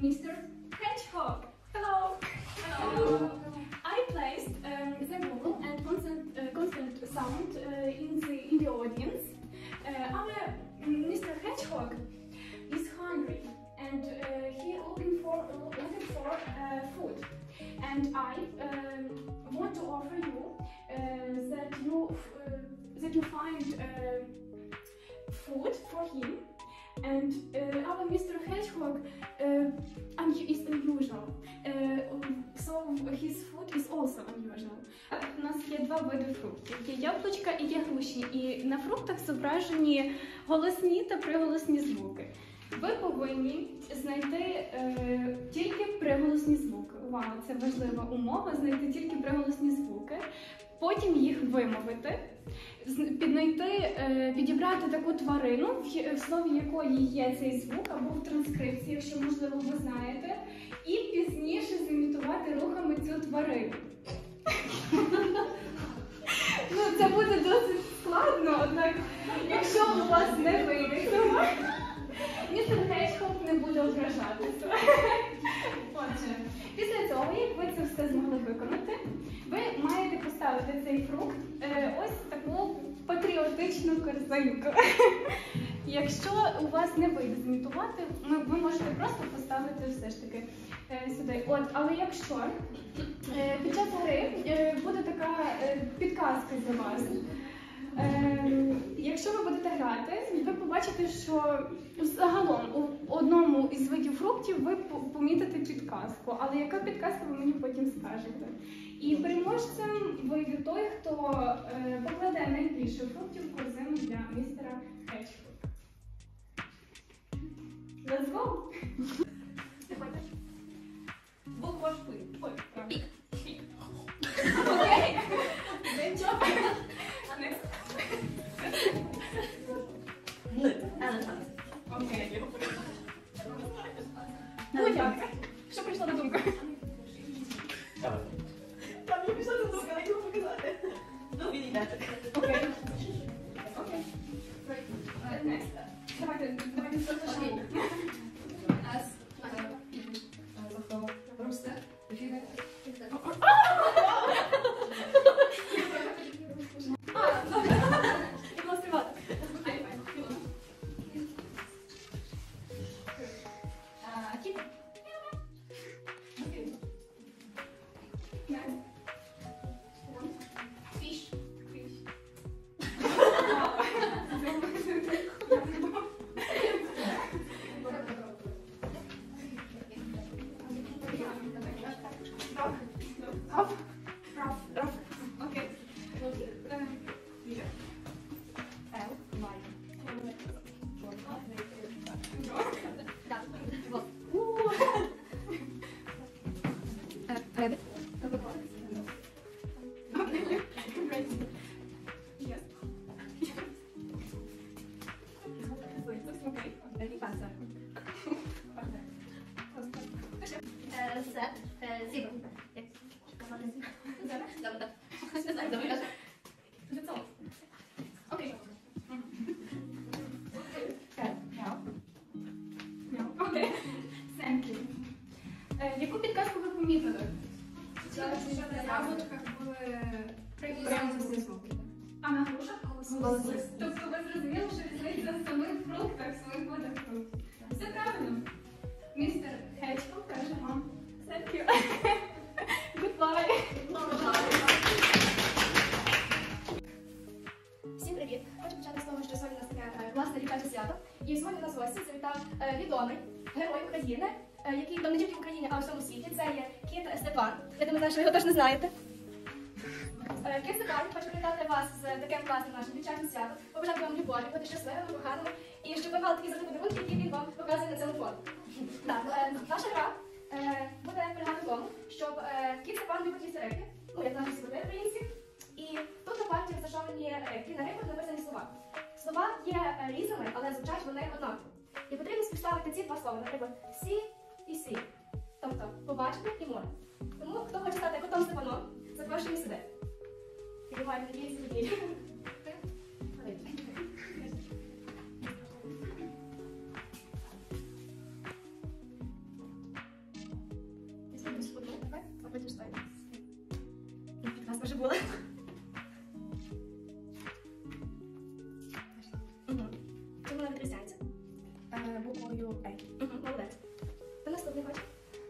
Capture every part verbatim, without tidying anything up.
Mister Hedgehog. Hello. Hello. I placed um, the ball and constant, uh, constant sound uh, in the in the audience. Uh, our Mister Hedgehog is hungry and uh, he looking for looking for uh, food. And I um, want to offer you uh, that you uh, that you find uh, food for him. And uh, our Mister Hedgehog uh, un is unusual, uh, so his food is also unusual. У нас є два види фруктів. Є яблучка і є груші. І на фруктах зображені голосні та приголосні звуки. Ви повинні знайти е, тільки приголосні звуки. Увага, це важлива умова, знайти тільки приголосні звуки, потім їх вимовити, піднайти, е, підібрати таку тварину, в слові якої є цей звук, або в транскрипції, якщо, можливо, ви знаєте, і пізніше зімітувати рухами цю тварину. Ну, це буде досить складно, однак, якщо у вас не вийде цього, Містер Hedgehog не буде ображатися. Отже, після цього, як ви це все змогли виконати, ви маєте поставити цей фрукт е, ось в таку патріотичну корзинку. Якщо у вас не вийде зімітувати, ви можете просто поставити все ж таки е, сюди. От, але якщо е, під час гри е, буде така е, підказка для вас, Е, якщо ви будете грати, ви побачите, що загалом у одному із видів фруктів ви помітите підказку, але яка підказка ви мені потім скажете. І переможцем вийде той, хто е, покладе найбільше фруктів в корзину для містера Hedgehog. Let's go! Буква П. Ой, пік. Пік. Окей. Нічого. Елефант. Окей. Будь-як. Що прийшло на думку? Там не пішла на думку, але його показати. Ну, він йде. Окей. Окей. Next. Давайте, давайте спочатку. As, Рустер. Rabbit. Okay. Great. Yes. Okay. Very fast. Set. Zebra. That's all. Okay. Now. Now. Okay. Thank you. Яку підказку ви помітили? На яблучках були приголосні звуки. А на грушах? Голосні. Тобто ви зрозуміли, що різниця в самих фруктах, в самих видах фруктів. Все правильно. Містер Hedgehog каже вам thank you. Goodbye. Всім привіт! Хочу почати з того, що сьогодні у нас таке класне дівчаче свято. І сьогодні у нас гості завітав е, відомий герой України, е, який там не тільки в Україні, а в всьому світі. Це є Кіт Степан. Я думаю, що ви його теж не знаєте. Е, Кіт Степан, хочу привітати вас з таким класним нашим дівчачим святом, побажати вам любові, бути щасливими, коханими, і щоб ви мали такі завжди подарунки, які він вам показує на телефон. Так, е, наша гра е, буде полягати в тому, щоб е, Кіт Степан любить їсти рибки, ну, як наші спорти українські. І тут на карті розташовані рибки, на рибах написані слова. Слова є різними, але звучать вони однаково. І потрібно співставити ці два слова, наприклад, сі і сі. Тобто, побачити і море. Тому, хто хоче стати котом Степаном, запрошуємо сюди. Підіймайте надії сюди. потім стой. У нас вже було. Чому вона відрізняється? Буквою Е. Молодець. Та наступний хоч.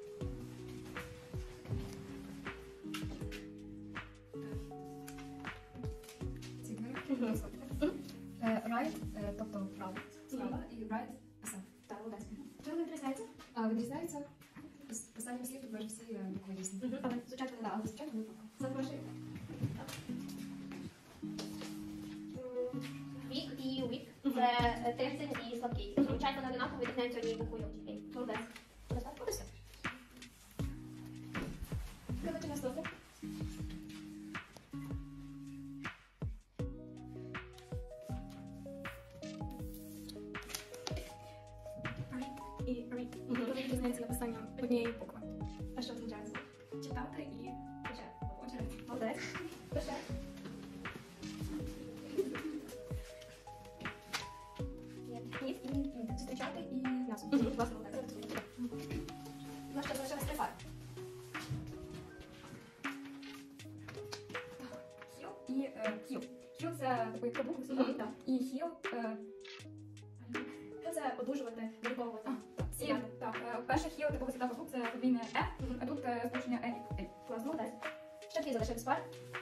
Right, тобто право, справа, і right – писав. Так, молодець. Чому вона відрізняється? А відрізняється писанням слів, тобто всі букви різні. Але звичайно не дала, але звичайно не так. Запрошую. Вік і вік це тиждень і слабкий. Звичайно, вони однаково відрізняються однією буквою. Молодець. Достатньо все. Давайте наступний. І read. Вони відрізняються написанням однієї букви. А що означає це? Читати і Почати. Молодець. Пише. Ні, Зустрічати і м'ясо. Власне, молодець. Ну що, залишилось три пари. І хіл. Хіл – це такий кабук, так. І хіл – Що це одужувати, виліковувати? і так. Перше хіл такого свята кабук – це подвійне Е, а тут сполучення Е і Е. Клас, молодець. Ще дві залишились пари.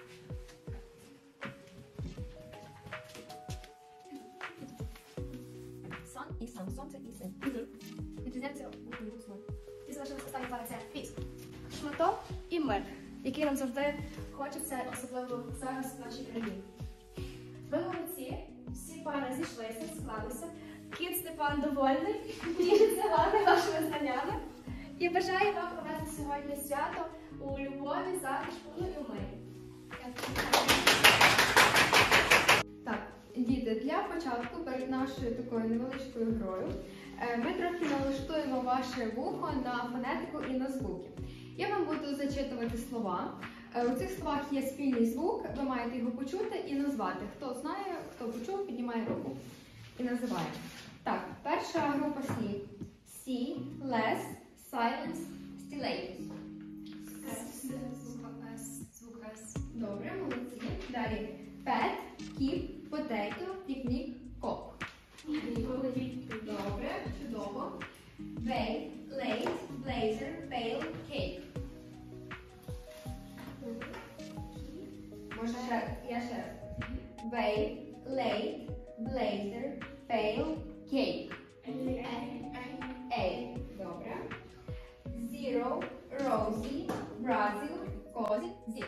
Сан і сан. Сонце і син. Відрізняється буквою свою. І залишилась остання пара – це піс. Шматок і мед, який нам завжди хочеться, особливо зараз в нашій країні. Ви молодці, всі пари зійшлися, склалися. Кіт Степан довольний, тішиться вами, вашими знаннями. І бажаю вам провести сьогодні свято у любові, затишку і у мирі. Так, діти, для початку перед нашою такою невеличкою грою е, ми трохи налаштуємо ваше вухо на фонетику і на звуки. Я вам буду зачитувати слова. Е, У цих словах є спільний звук, ви маєте його почути і назвати. Хто знає, хто почув, піднімає руку і називає. Так, перша група слів. See, less, silence, stillatus. Звук С. Добре, молодці. Далі. Pet, keep, potato, picnic, cock. Добре, чудово. Bake, late, blazer, pale, cake. Може ще, я ще раз. Bake, late, blazer, pale, cake. A. Добре. Zero, Rosie, Brazil, Cozy, Zip.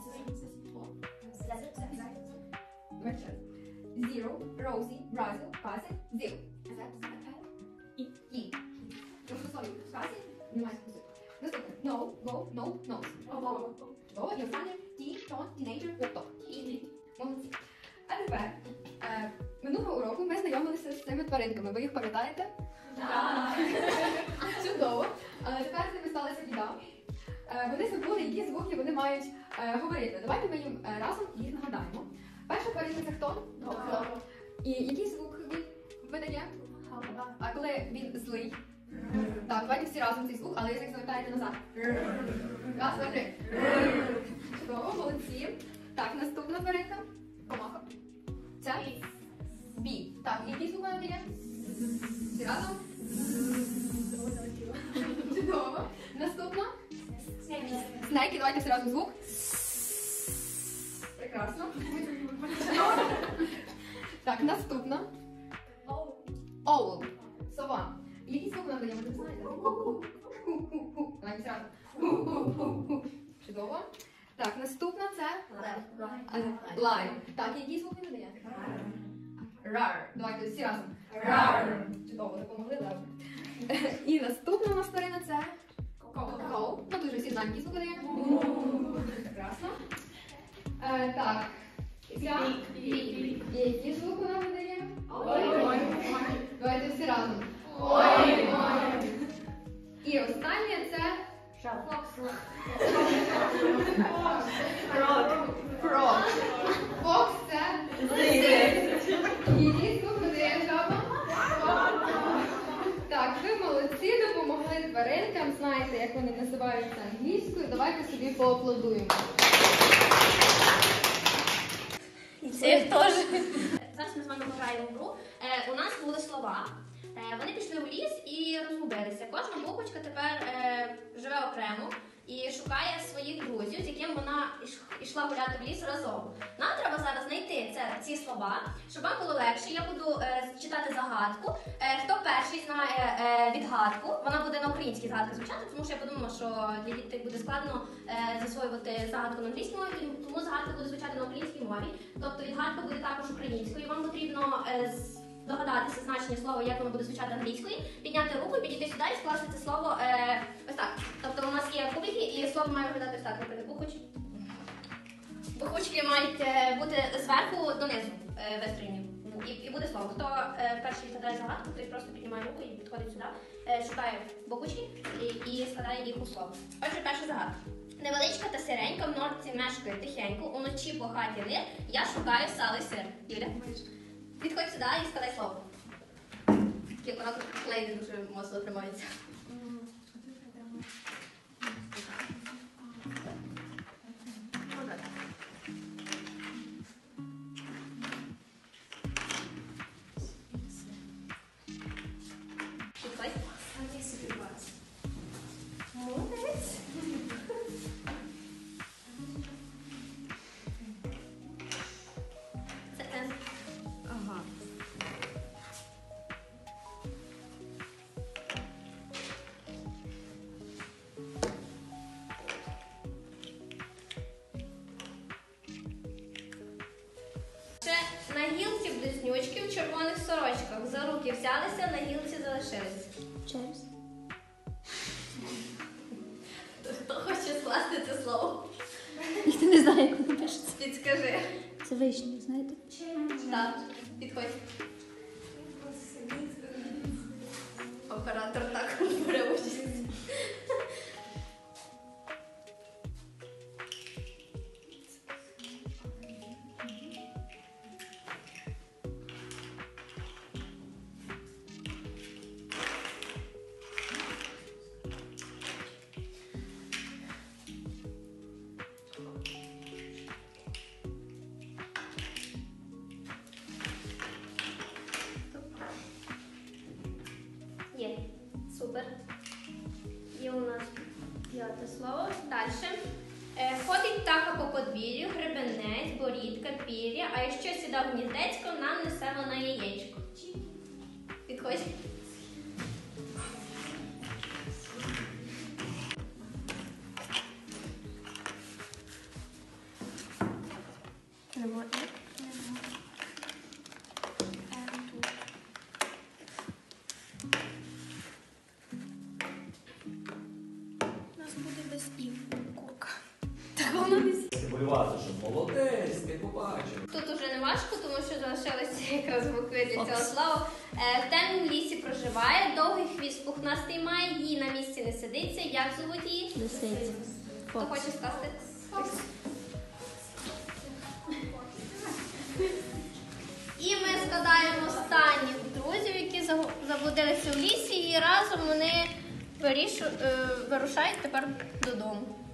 Zero, Rosie, Brazil, Cozy, Zip. І. І. Ну, що, sorry, Cozy? Немає спосіб. Наступне. No, go, no, nose. Чудово. І останнє. Tea, tone, teenager, laptop. Молодці. А тепер, е, минулого уроку ми знайомилися з цими тваринками. Ви їх пам'ятаєте? Так. Чудово. А тепер з ними сталася біда. Е, Вони забули, які звуки вони мають е, говорити. Давайте ми їм е, разом їх нагадаємо. Перша тваринка це хто? Говно. І який звук він видає? А коли він злий? Так, давайте всі разом цей звук, але язик завертаєте назад. Раз, два, три. Чудово, молодці. Так, наступна тваринка. Комаха. Це? Бі. Так, і який звук вона дає? Всі разом? Чудово. Наступна? Снейки. Давайте всі разом звук. Прекрасно. Так, наступна. Оул. Сова. Який звук вона дає? Ви не знаєте? Давайте всі разом. Чудово. Так, наступна це? Лайм. Так, який звук він видає? Рар. Давайте всі разом. Рар. Чудово, допомогли, добре. І наступна у нас тварина це? Коу. Ну, дуже всі знають, який звук видає? Прекрасно. Е, так. Ця? І який звук вона видає? Давайте всі разом. І останнє це? Фрог. Фокс це? І який звук видає жаба? Так, ви молодці, допомогли тваринкам, знаєте, як вони називаються англійською, давайте собі поаплодуємо. Цих теж. Зараз ми з вами пограємо в гру. Е, у нас були слова. Е, вони пішли в ліс і розгубилися. Кожна буквочка тепер е, живе окремо і шукає своїх друзів, з яким вона йшла гуляти в ліс разом. Нам треба зараз знайти це, ці слова, щоб вам було легше. Я буду е, читати загадку. Е, хто перший знає е, відгадку, вона буде на українській загадці звучати, тому що я подумала, що для дітей буде складно е, засвоювати загадку на англійській мові, тому загадка буде звучати на українській мові. Тобто відгадка буде також українською. Вам потрібно е, догадатися значення слова, як воно буде звучати англійською, підняти руку, підійти сюди і скласти це слово е, ось так. Тобто у нас є кубики і слово має виглядати ось так, наприклад, бухучі. Бухучки мають е, бути зверху донизу е, вистроєні. І, і буде слово. Хто е, перший згадає загадку, той просто піднімає руку і підходить сюди, е, шукає буквочки і, і складає їх у слово. Отже, перша загадка. Невеличка та сиренька в норці мешкає тихенько, уночі по хаті нир, я шукаю сало й сир. Юля? Підходь сюди і складай слово. Тільки вона тут клей дуже моцно тримається. Молодець. Це Н. Ага. Ще на гілці близнючки в червоних сорочках. За руки взялися, на гілці залишились. Чеймс. Хто хоче скласти це слово? Ніхто не знає, як воно пишеться. Підскажи. Це вишні, знаєте? Так, підходь. Оператор також бере участь. Є. Супер. Є у нас п'яте слово. Далі. Е, ходить птаха по подвір'ю, гребенець, борідка, пір'я, а якщо сіда в гніздечко, нам несе вона яєчко. Підходь. Полювати, що молодець, ти побачив. Тут уже не важко, тому що залишилися якраз букви для цього слова. Е, в темному лісі проживає, довгий хвіст пухнастий має, їй на місці не сидиться. Як звуть її? Лисиця. Хто хоче скласти? І ми складаємо останніх друзів, які заблудилися в лісі, і разом вони вирішу, е, вирушають тепер додому.